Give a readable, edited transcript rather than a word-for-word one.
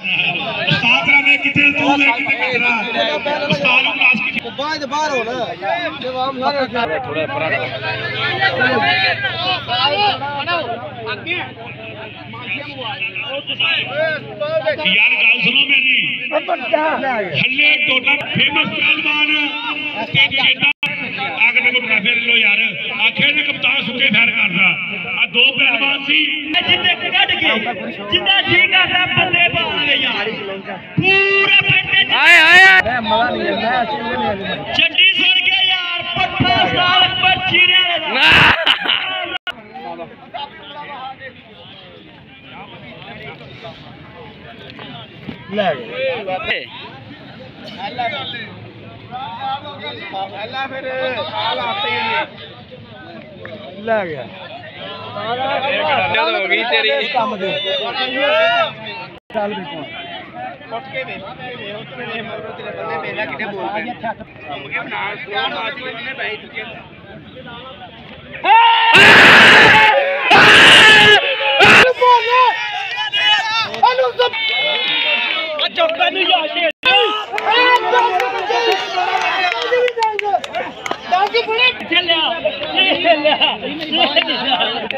उस्ताद ने किथे तू मैं किथे तेरा उस्ताद को क्लास की बाद बाहर हो ना जब हम सारे थोड़ा परा यार गल सुनो मेरी हल्ले टोटा फेमस पहलवान स्टेज जेता आगे देखो ट्रॉफी लो यार आखिर ने कप्तान सुके फैर करदा आ दो पहलवान सी जिंदे कट गए जिंदा ठीक करदा बंदे पावे यार पूरे बंदे आए मैं मजा नहीं है मैं अच्छे नहीं है चड्डी सर के यार पट्टा साल पर चीरे ले अल्लाह फिर हाल आते हैं ले गया हो गई तेरी काम दे चल भी ਉੱਠ ਕੇ ਵੇਖ ਉੱਥੇ ਵੇਖ ਮਗਰੋਂ ਤੇਰੇ ਬੰਦੇ ਵੇਲਾ ਕਿੱਥੇ ਬੋਲ ਪਏ ਘੁੰਮ ਕੇ ਬਣਾ ਸਲੋ ਮਾਰ ਕੇ ਉਹਨੇ ਪੈਸੇ ਚੁੱਕੇ चौका नहीं याशे चलिया